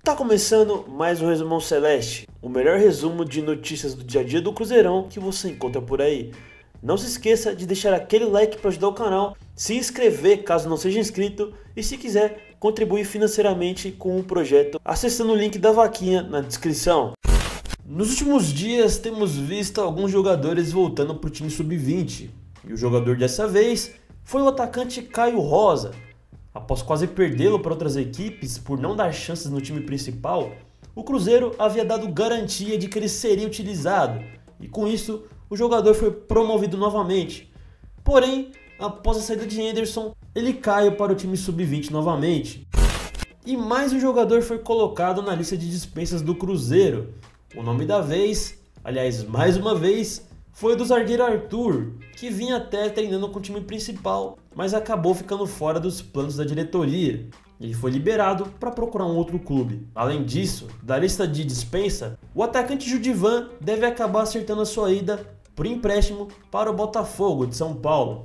Tá começando mais um Resumão Celeste, o melhor resumo de notícias do dia a dia do Cruzeirão que você encontra por aí. Não se esqueça de deixar aquele like para ajudar o canal, se inscrever caso não seja inscrito e se quiser contribuir financeiramente com o projeto acessando o link da vaquinha na descrição. Nos últimos dias temos visto alguns jogadores voltando para o time sub-20 e o jogador dessa vez foi o atacante Caio Rosa. Após quase perdê-lo para outras equipes por não dar chances no time principal, o Cruzeiro havia dado garantia de que ele seria utilizado e com isso o jogador foi promovido novamente. Porém, após a saída de Henderson, ele caiu para o time sub-20 novamente. E mais um jogador foi colocado na lista de dispensas do Cruzeiro. O nome da vez, aliás mais uma vez, foi o do zagueiro Arthur, que vinha até treinando com o time principal, mas acabou ficando fora dos planos da diretoria. Ele foi liberado para procurar um outro clube. Além disso, da lista de dispensa, o atacante Judivan deve acabar acertando a sua ida por empréstimo para o Botafogo de São Paulo.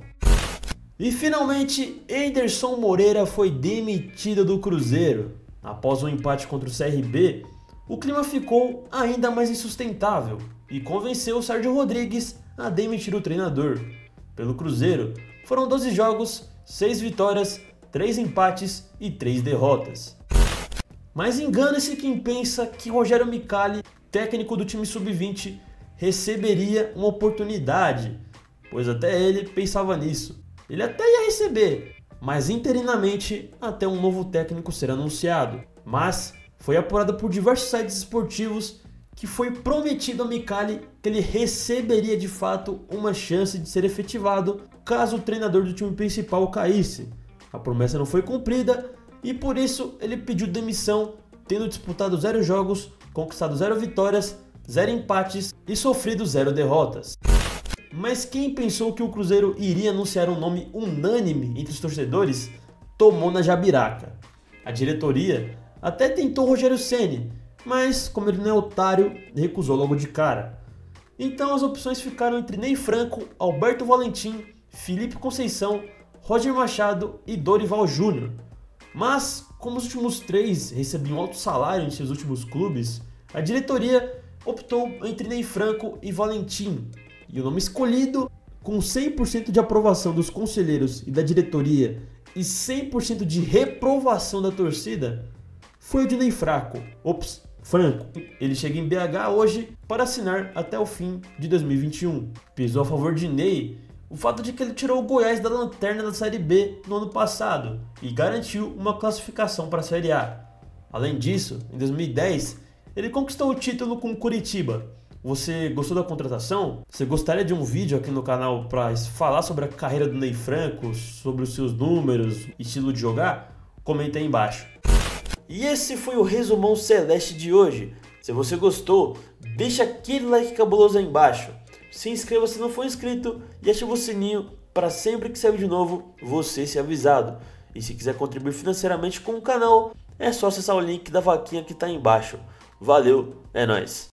E finalmente, Anderson Moreira foi demitido do Cruzeiro. Após um empate contra o CRB, o clima ficou ainda mais insustentável e convenceu o Sérgio Rodrigues a demitir o treinador. Pelo Cruzeiro, foram 12 jogos, 6 vitórias, 3 empates e 3 derrotas. Mas engana-se quem pensa que Rogério Micali, técnico do time sub-20, receberia uma oportunidade, pois até ele pensava nisso. Ele até ia receber, mas interinamente até um novo técnico ser anunciado. Mas foi apurado por diversos sites esportivos que foi prometido a Micali que ele receberia de fato uma chance de ser efetivado caso o treinador do time principal caísse. A promessa não foi cumprida e por isso ele pediu demissão, tendo disputado 0 jogos, conquistado 0 vitórias, 0 empates e sofrido 0 derrotas. Mas quem pensou que o Cruzeiro iria anunciar um nome unânime entre os torcedores, tomou na jabiraca. A diretoria até tentou Rogério Ceni, mas como ele não é otário, recusou logo de cara. Então as opções ficaram entre Ney Franco, Alberto Valentim, Felipe Conceição, Roger Machado e Dorival Júnior. Mas, como os últimos 3 recebiam alto salário em seus últimos clubes, a diretoria optou entre Ney Franco e Valentim. E o nome escolhido, com 100% de aprovação dos conselheiros e da diretoria e 100% de reprovação da torcida, foi o de Ney Franco. Franco. Ele chega em BH hoje para assinar até o fim de 2021. Pesou a favor de Ney o fato de que ele tirou o Goiás da lanterna da Série B no ano passado e garantiu uma classificação para a Série A. Além disso, em 2010, ele conquistou o título com o Curitiba. Você gostou da contratação? Você gostaria de um vídeo aqui no canal para falar sobre a carreira do Ney Franco, sobre os seus números, estilo de jogar? Comenta aí embaixo. E esse foi o Resumão Celeste de hoje. Se você gostou, deixa aquele like cabuloso aí embaixo. Se inscreva se não for inscrito e ative o sininho para sempre que sair vídeo novo você ser avisado. E se quiser contribuir financeiramente com o canal, é só acessar o link da vaquinha que está aí embaixo. Valeu, é nóis!